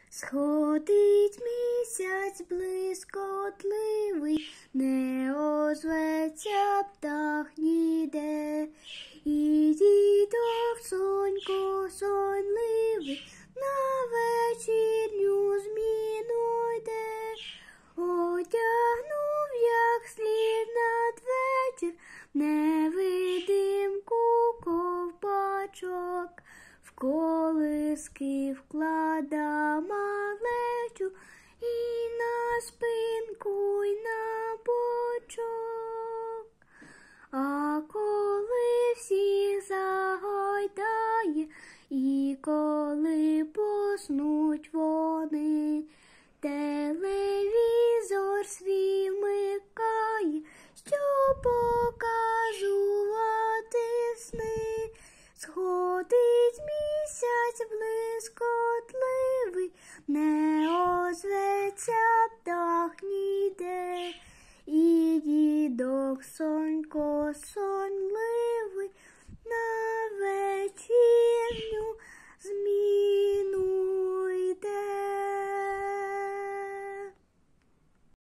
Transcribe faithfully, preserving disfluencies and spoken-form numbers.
Сходить місяць блискотливий, не озветься птах ніде, і дідок сонько сонливий на вечірню зміну йде. Одягнув, як слід надвечір, невидимку ковпачок, в колиски вклада малечу і на спинку, й на бочок. А коли всіх загойдає, і коли поснуть вони, телевізор свій вмикає, щоб показувати сни. Сходить місяць блискотливий, не озветься птах